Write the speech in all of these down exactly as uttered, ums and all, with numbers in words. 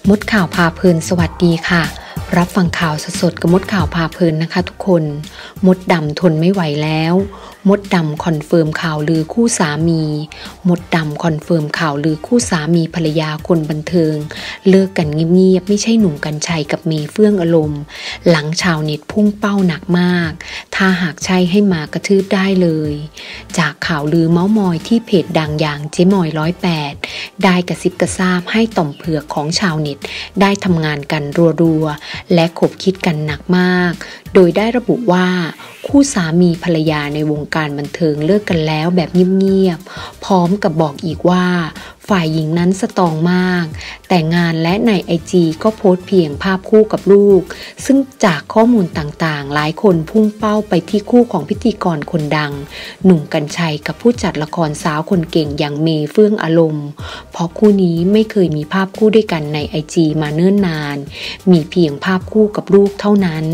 มดข่าวพาเพลินสวัสดีค่ะรับฟังข่าวสดๆกับมดข่าวพาเพลินนะคะทุกคนมดดำทนไม่ไหวแล้วมดดำคอนเฟิร์มข่าวลือคู่สามีมดดำคอนเฟิร์มข่าวลือคู่สามีภรรยาคนบันเทิงเลิกกันเงียบๆไม่ใช่หนุ่มกรรชัยกับเมย์เฟื่องอารมณ์หลังชาวเน็ตพุ่งเป้าหนักมากถ้าหากใช่ให้มากระทืบได้เลยจากข่าวลือเม้ามอยที่เพจดังอย่างเจ๊มอยร้อยแปดได้กระซิบกระซาบให้ต่อมเผือกของชาวเน็ตได้ทำงานกันรัวๆและขบคิดกันหนักมากโดยได้ระบุว่าคู่สามีภรรยาในวงการบันเทิงเลิกกันแล้วแบบเงียบๆพร้อมกับบอกอีกว่าฝ่ายหญิงนั้นสตรองมากแต่งานและในไอจีก็โพสต์เพียงภาพคู่กับลูกซึ่งจากข้อมูลต่างๆหลายคนพุ่งเป้าไปที่คู่ของพิธีกรคนดังหนุ่มกรรชัยกับผู้จัดละครสาวคนเก่งอย่างเมย์เฟื่องอารมณ์เพราะคู่นี้ไม่เคยมีภาพคู่ด้วยกันในไอจีมาเนิ่นนานมีเพียงภาพคู่กับลูกเท่านั้น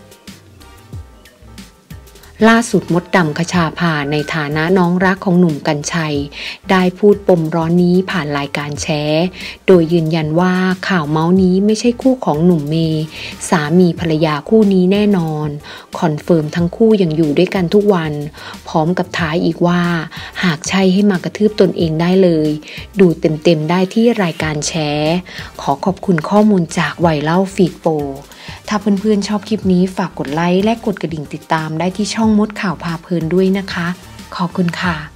ล่าสุดมดดำคชาภาในฐานะน้องรักของหนุ่มกรรชัยได้พูดปมร้อนนี้ผ่านรายการแฉโดยยืนยันว่าข่าวเมาส์นี้ไม่ใช่คู่ของหนุ่มเมย์สามีภรรยาคู่นี้แน่นอนคอนเฟิร์มทั้งคู่ยังอยู่ด้วยกันทุกวันพร้อมกับท้ายอีกว่าหากใช่ให้มากระทืบตนเองได้เลยดูเต็มๆได้ที่รายการแฉขอขอบคุณข้อมูลจากไวเล่าฟีดโปถ้าเพื่อนๆชอบคลิปนี้ฝากกดไลค์และกดกระดิ่งติดตามได้ที่ช่องมดข่าวพาเพลินด้วยนะคะขอบคุณค่ะ